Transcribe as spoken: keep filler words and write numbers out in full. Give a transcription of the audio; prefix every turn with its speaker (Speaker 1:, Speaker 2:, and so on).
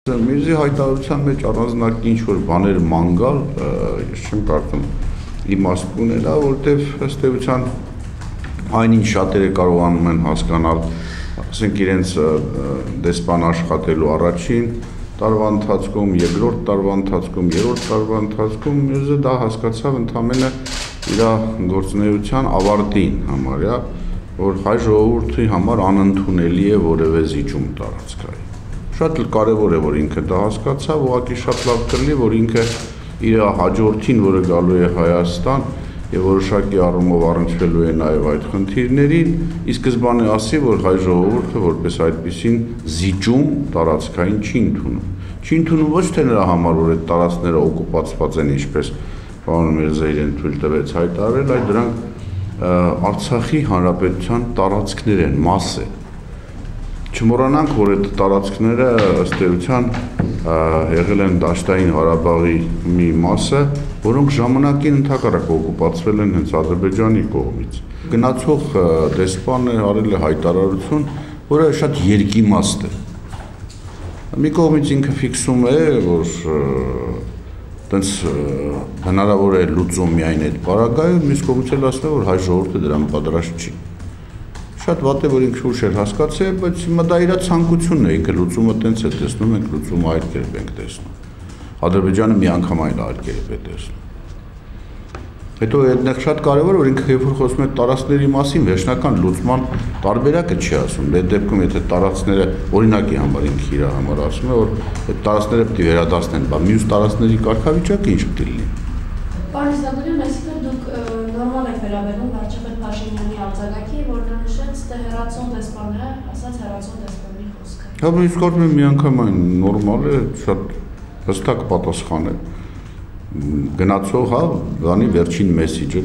Speaker 1: Միրզի հայտարարության մեջ առանձնակ ինչ-որ բաներ ման գալ, ես չեմ կարծում իմաստ ունենա, որովհետև ըստ էության այնինչ շատերը կարողանում են հասկանալ, ասենք իրենց դեսպան աշխատելու առաջին տարվա ընթացքում, երկրորդ տարվա ընթացքում, երրորդ տարվա ընթացքում, Միրզը դա հասկացավ ընդամենը իր գործունեության ավարտին համարյա, որ հայ ժողովրդի համար անընդունելի է որևէ զիջում տարածքային։ Շատ կարևոր է, որ ինքը դա հասկացավ, ուղղակի շատ լավ կլինի, որ ինքը իր հաջորդին, որը գալու է Հայաստան եւ որոշակի առումով առնչվելու է նաեւ այդ խնդիրներին, ի սկզբանե ասի, որ հայ ժողովուրդը որպես այդպիսին զիջում տարածքային չի ընդունում։ Չի ընդունում ոչ թե նրա համար, որ այդ տարածքները օկուպացված են, ինչպես պարոն Միրզը իրեն թույլ տվեց հայտարարել, այլ դրանք Արցախի հանրապետության տարածքներ են, մաս է։ Չմոռանանք, որ այդ տարածքները ըստ էության եղել են Դաշտային Ղարաբաղի մի մասը, որոնք ժամանակին ընդհակառակ օկուպացվել են հենց Ադրբեջանի կողմից։ Գնացող դեսպանը արել է հայտարարություն, որը շատ երկիմաստ է։ Մի կողմից ինքը ֆիքսում է, որ տենց հնարավոր է լուծում միայն այդ պարագայում, մյուս կողմից էլ ասում է, որ հայ ժողովուրդը դրան պատրաստ չի։ Շատ վատ է, որ ինքը ուշ էր հասկացել, բայց հիմա դա իր ցանկությունն է, ինքը լուծումը տենց է տեսնում, մենք լուծումը այլ կերպ ենք տեսնում։ Ադրբեջանը մի անգամ այլ այլ կերպ է տեսնում։ Հետո այդտեղ շատ կարևոր է, որ ինքը երբ որ խոսում է տարածքների մասին, վերջնական լուծման տարբերակը չի ասում։ Այդ դեպքում եթե տարածքները օրինակի համար ինքը իր համար ասում է, որ այդ տարածքները պետք է վերադարձնեն, բա մյուս տարածքների կարգավիճակը ինչ պետք է լինի։
Speaker 2: Պարոն Իսահակյան, այսինքն դուք նորմալ եք վերաբերվում վարչապետ Փաշինյանի արձագանքի, որ նա նշեց, թե հեռացող դեսպանը, ասաց հեռացող դեսպանի խոսքը։
Speaker 1: Հա, բայց ես կարծում եմ միանգամայն նորմալ է, շատ հստակ պատասխան է։ Գնացող, հա, դանի վերջին մեսիջը